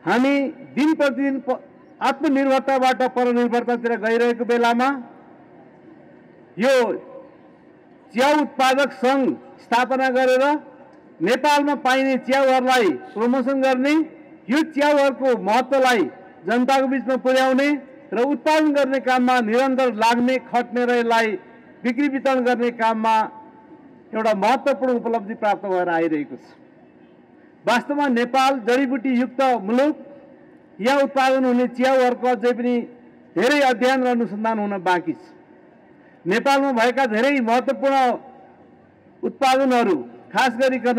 हामी दिन प्रतिदिन आत्मनिर्भरताबाट परनिर्भरतातिर गइरहेको बेलामा यो चिया उत्पादक संघ स्थापना गरेर नेपालमा पाइने चियाहरूलाई प्रमोसन गर्ने, यो चियाहरूको महत्त्वलाई जनताको बीचमा पुर्याउने र उत्पादन गर्ने काममा निरन्तर लाग्ने, खट्ने र यसलाई बिक्री वितरण गर्ने काममा एउटा महत्त्वपूर्ण उपलब्धि प्राप्त भएर आइरहेको छ। वास्तवमा नेपाल जडीबुटी युक्त मुलुक, यहाँ उत्पादन हुने चियाहरूको अझै पनि धेरै अध्ययन र अनुसन्धान हुन बाँकी छ। नेपालमा भएका धेरै महत्त्वपूर्ण उत्पादनहरू खास गरिकन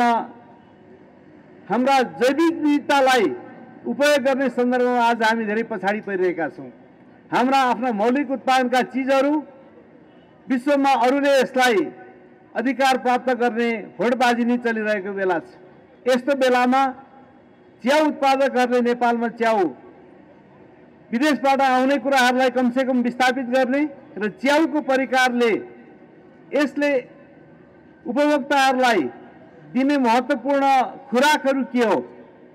हाम्रा जैविक विविधतालाई उपयोग गर्ने सन्दर्भमा आज हामी धेरै पछाडि परिरहेका छौँ। हाम्रा आफ्ना मौलिक उत्पादनका चिजहरू विश्वमा अरूले यसलाई अधिकार प्राप्त गर्ने होडबाजी नै चलिरहेको बेला छ। यस्तो बेलामा चिया उत्पादकहरूले नेपालमा च्याउ विदेशबाट आउने कुराहरूलाई कमसेकम विस्थापित गर्ने र च्याउको परिकारले यसले उपभोक्ताहरूलाई दिने महत्त्वपूर्ण खुराकहरू के हो,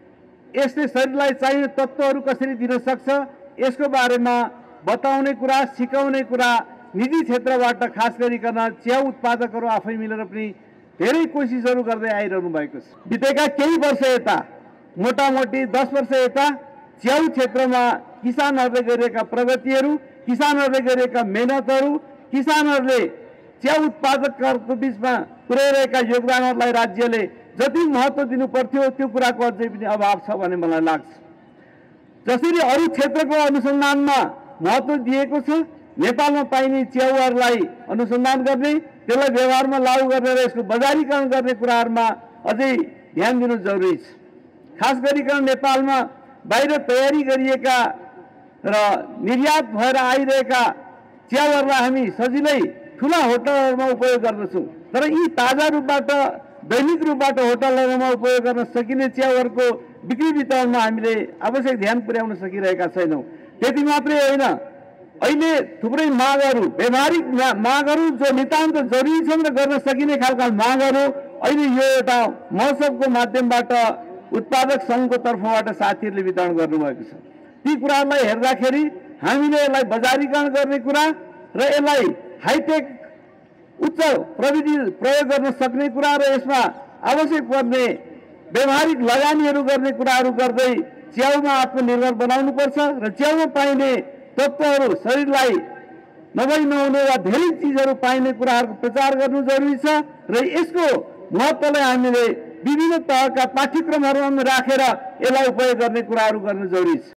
यसले शरीरलाई चाहिने तत्त्वहरू कसरी दिन सक्छ, यसको बारेमा बताउने कुरा, सिकाउने कुरा निजी क्षेत्रबाट खास गरिकन चिया उत्पादकहरू आफै मिलेर पनि धेरै कोसिसहरू गर्दै आइरहनु भएको छ। बितेका केही वर्ष यता, मोटामोटी 10 वर्ष यता च्याउ क्षेत्रमा किसानहरूले गरेका प्रगतिहरू, किसानहरूले गरेका मेहनतहरू, किसानहरूले चिया उत्पादकहरूको बीचमा पुर्याइरहेका योगदानहरूलाई राज्यले जति महत्त्व दिनु पर्थ्यो त्यो कुराको अझै पनि अभाव छ भन्ने मलाई लाग्छ। जसरी अरू क्षेत्रको अनुसन्धानमा महत्त्व दिएको छ, नेपालमा पाइने चियाउहरूलाई अनुसन्धान गर्ने, त्यसलाई व्यवहारमा लागू गर्ने र यसको बजारीकरण गर्ने कुराहरूमा अझै ध्यान दिनु जरुरी छ। खास गरिकन नेपालमा बाहिर तयारी गरिएका र निर्यात भएर आइरहेका चियाउहरूलाई हामी सजिलै ठुला होटलहरूमा उपयोग गर्दछौँ, तर यी ताजा रूपबाट दैनिक रूपबाट होटलहरूमा उपयोग गर्न सकिने चियाउहरूको बिक्री वितरणमा हामीले आवश्यक ध्यान पुर्याउन सकिरहेका छैनौँ। त्यति मात्रै होइन, अहिले थुप्रै मागहरू, व्यावहारिक मागहरू जो नितान्त जरुरी छन् र गर्न सकिने खालका मागहरू अहिले यो एउटा महोत्सवको माध्यमबाट उत्पादक सङ्घको तर्फबाट साथीहरूले वितरण गर्नुभएको छ। ती कुराहरूलाई हेर्दाखेरि हामीले यसलाई बजारीकरण गर्ने कुरा र यसलाई हाइटेक उच्च प्रविधि प्रयोग गर्न सक्ने कुरा र यसमा आवश्यक पर्ने व्यावहारिक लगानीहरू गर्ने कुराहरू गर्दै च्याउमा आत्मनिर्भर बनाउनुपर्छ र च्याउमा पाइने तत्त्वहरू शरीरलाई नभई नहुने वा धेरै चिजहरू पाइने कुराहरूको प्रचार गर्नु जरुरी छ र यसको महत्त्वलाई हामीले विभिन्न तहका पाठ्यक्रमहरूमा राखेर यसलाई उपयोग गर्ने कुराहरू गर्न जरुरी छ।